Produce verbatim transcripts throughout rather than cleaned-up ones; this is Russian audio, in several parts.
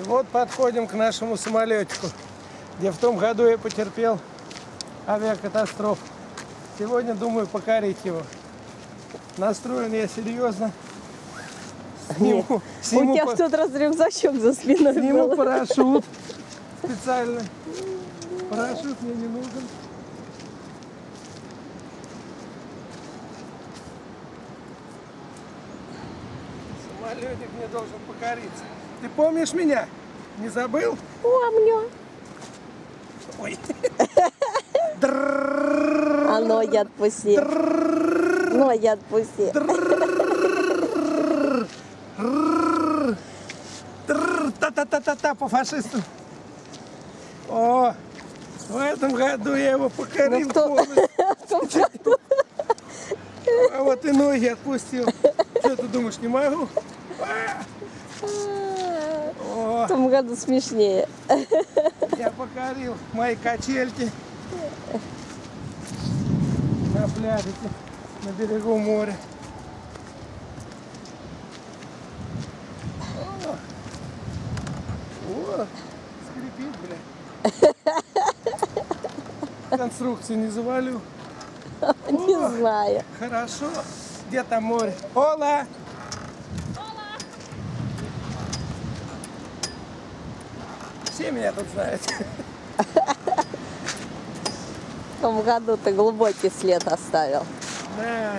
Вот подходим к нашему самолетику, где в том году я потерпел авиакатастрофу. Сегодня думаю покорить его. Настроен я серьезно. Сниму, сниму, У тебя по... в тот раз рюкзачок за спиной сниму был. парашют специально. Парашют мне не нужен. Самолетик мне должен покориться. Ты помнишь меня? Не забыл? Помню. Ой. А ноги отпусти. Ноги отпусти. Та-та-та-та-та по фашистам. О, в этом году я его покорил полностью. А вот и ноги отпустил. Что ты думаешь, не могу? В том году смешнее. Я покорил мои качельки на пляжике, на берегу моря. О, скрипит, бля. Конструкцию не завалю. Не О, знаю. хорошо. Где там море? Ола! Все меня тут знают. В том году ты глубокий след оставил. Да.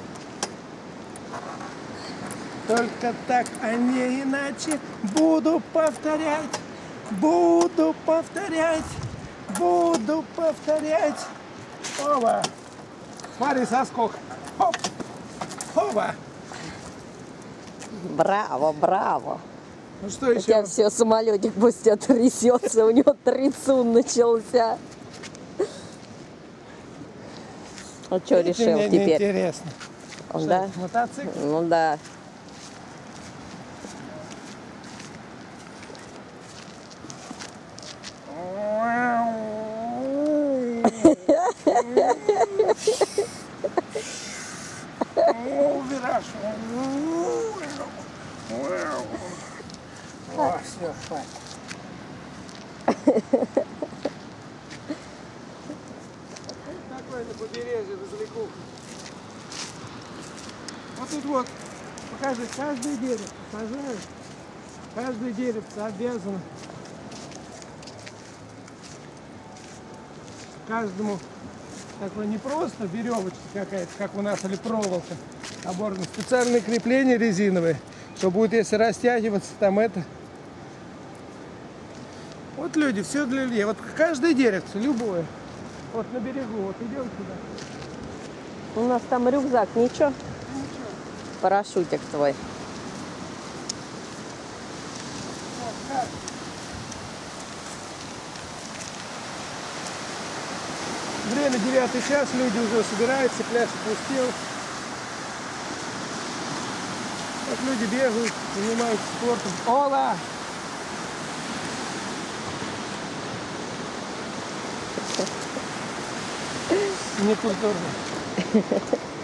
Только так, а не иначе. Буду повторять, буду повторять, буду повторять. Оба. Смотри, соскок. Хоп. Оба. Браво, браво. Ну что У еще? тебя все, самолетик пусть тебя трясется, у него трясун начался. А что решил мне теперь? Интересно. Да? Мотоцикл? Ну да. Вираж. О, все, хватит. Такое на побережье развлекуха. Вот тут вот, покажи, каждое дерево сажают, каждое деревце обязано каждому такой не просто веревочка какая-то, как у нас, или проволока, а можно специальные крепления резиновые, что будет, если растягиваться, там это. Вот люди, все для людей. Вот каждое деревце, любое. Вот на берегу, вот идем сюда. У нас там рюкзак, ничего? Парашютик твой. Время девятый час, люди уже собираются, пляж опустел. Вот люди бегают, занимаются спортом. Ола! Некультурно.